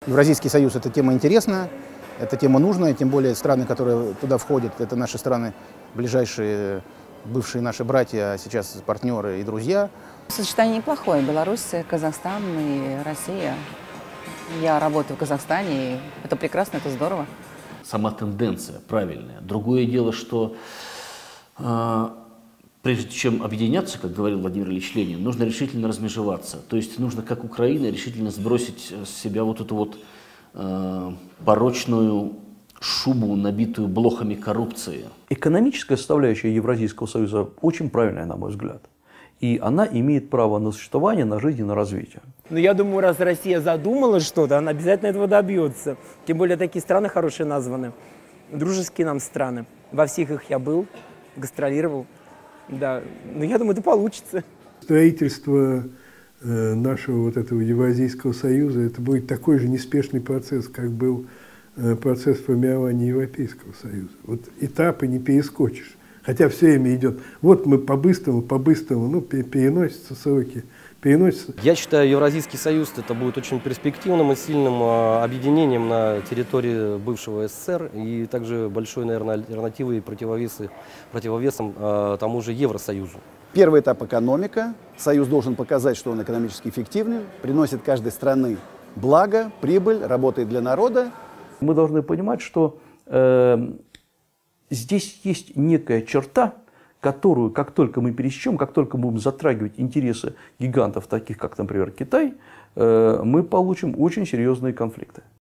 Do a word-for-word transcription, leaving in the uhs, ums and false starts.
Евразийский союз – это тема интересная, это тема нужная, тем более страны, которые туда входят, это наши страны, ближайшие, бывшие наши братья, а сейчас партнеры и друзья. Сочетание неплохое. Беларусь, Казахстан и Россия. Я работаю в Казахстане, и это прекрасно, это здорово. Сама тенденция правильная. Другое дело, что э, прежде чем объединяться, как говорил Владимир Ильич Ленин, нужно решительно размежеваться. То есть нужно, как Украина, решительно сбросить с себя вот эту вот э, порочную шубу, набитую блохами коррупции. Экономическая составляющая Евразийского союза очень правильная, на мой взгляд. И она имеет право на существование, на жизнь и на развитие. Но я думаю, раз Россия задумала что-то, она обязательно этого добьется. Тем более такие страны хорошие названы. Дружеские нам страны. Во всех их я был, гастролировал. Да. Но я думаю, это получится. Строительство э, нашего вот этого Евразийского союза, это будет такой же неспешный процесс, как был э, процесс формирования Европейского союза. Вот этапы не перескочишь. Хотя все время идет, вот мы по-быстрому, по-быстрому, ну, переносятся сроки, переносятся. Я считаю, Евразийский союз это будет очень перспективным и сильным объединением на территории бывшего СССР и также большой, наверное, альтернативой и противовесы, противовесом тому же Евросоюзу. Первый этап – экономика. Союз должен показать, что он экономически эффективен, приносит каждой стране благо, прибыль, работает для народа. Мы должны понимать, что э, здесь есть некая черта, которую, как только мы пересечем, как только мы будем затрагивать интересы гигантов, таких как, например, Китай, мы получим очень серьезные конфликты.